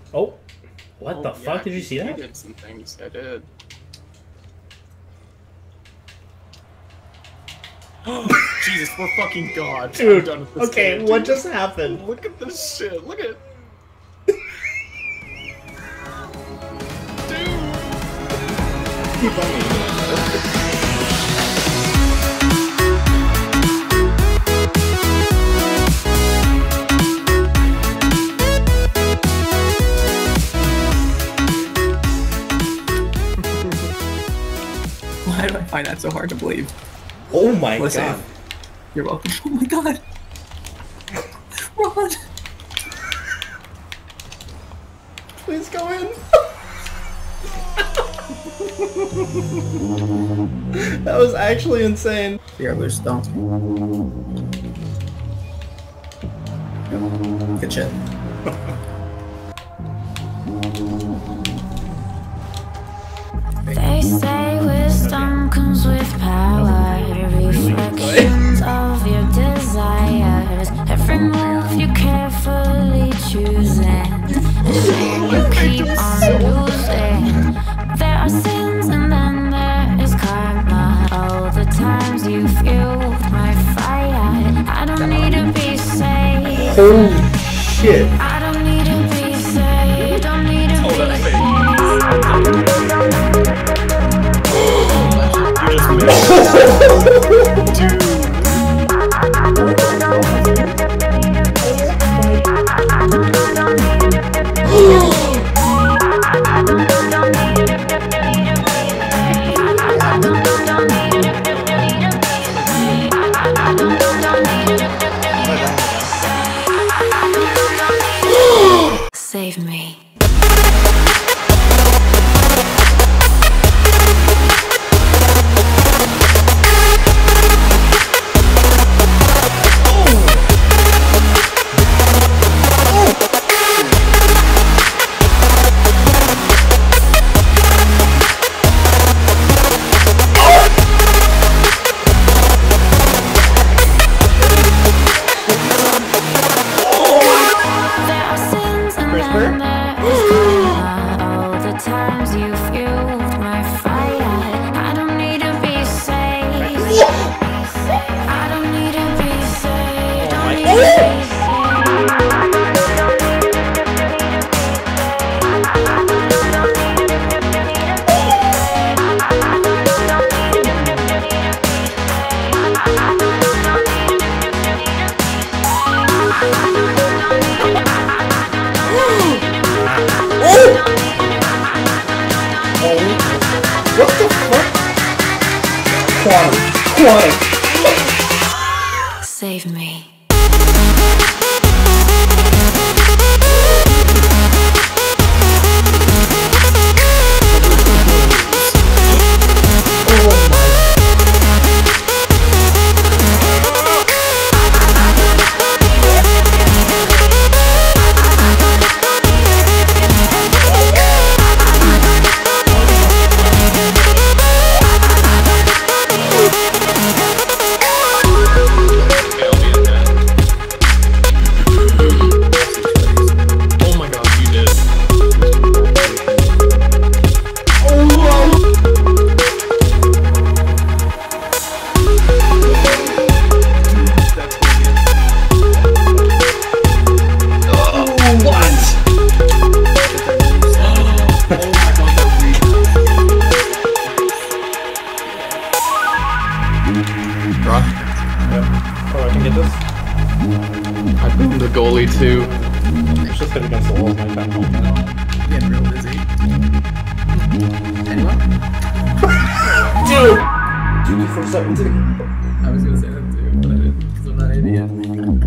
Oh, what the fuck? Did you see that? I did some things. I did. Jesus, we're fucking gods. Dude, I'm done with this okay, game, what dude. just happened? Look at this shit. Look at. Dude. Keep on. Why do I find that so hard to believe? Oh my Listen, god. you're welcome. Oh my god. Run. Please go in. That was actually insane. Here, there's don't. Good shit. They say wisdom comes with power, reflections of your desires. Every move you carefully choosing, you keep on losing. There are sins and then there is karma. All the times you fueled my fire. I don't need to be saved. Holy shit. I don't need to be saved. Don't need to be saved. You just made it. Dude. Save me. What the fuck? Quantum. Save me. I boomed the goalie too. It's just been against the wall my time. Getting real busy. Anyone? Dude! 2 for 17. I was gonna say that too, but I didn't, because I'm not an idiot.